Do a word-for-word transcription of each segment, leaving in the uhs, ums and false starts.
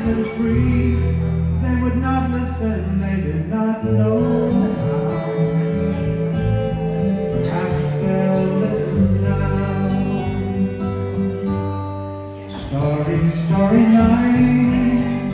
them free. They would not listen, they did not know how. Perhaps they'll listen now. Starry, starry night,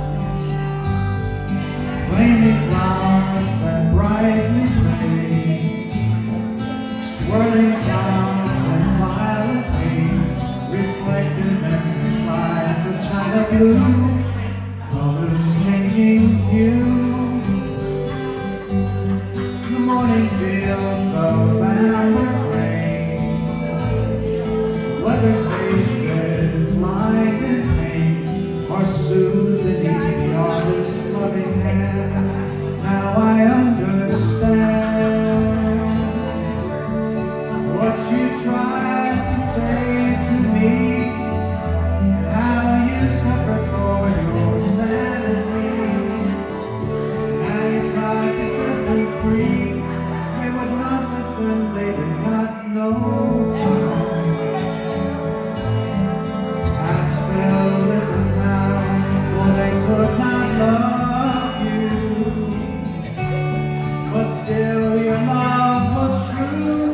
flaming flowers that brightly blaze, swirling clouds and violet haze, reflected Vincent's eyes of china blue, colors changing hue. The morning fields of amber grain, weather faces lined in pain, are soothed beneath the artist's loving hand. Now I understand what you tried to say to me, and how you suffered for your sanity. Now you tried to set them free. They would not listen, they did not know how. Perhaps they'll listen now, for they could not love you. But still your love was true.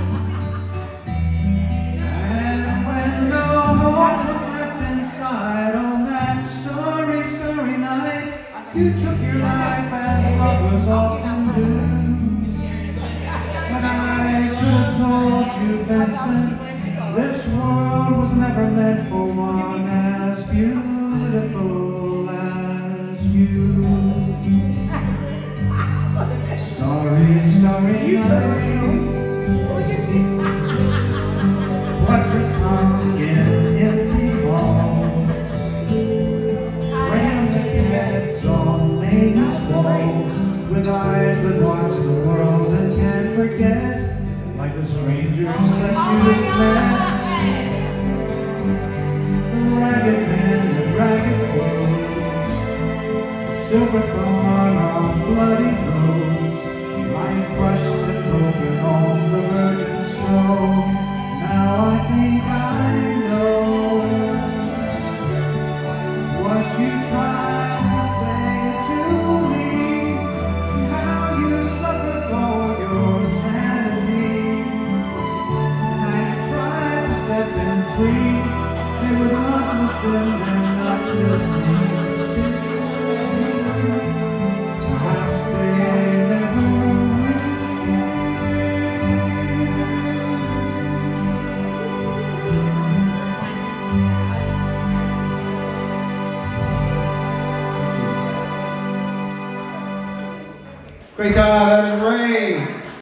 And when no hope was left inside on that starry, starry night, you took your life as lovers often do. But I could have told you, Vincent, this world was never meant for one as beautiful as you. Starry, starry night, portraits hung in empty halls, frameless heads on nameless walls, with eyes that watch the world and can't forget, like the strangers that you've met. Ragged men in ragged clothes, silver thorn on bloody rose, lying crushed and broken on the virgin snow. Now I think I know what you tried to say to me, how you suffered for your sanity. I tried to set them free. They would not listen and not listening. Perhaps they never will. Great job, everybody.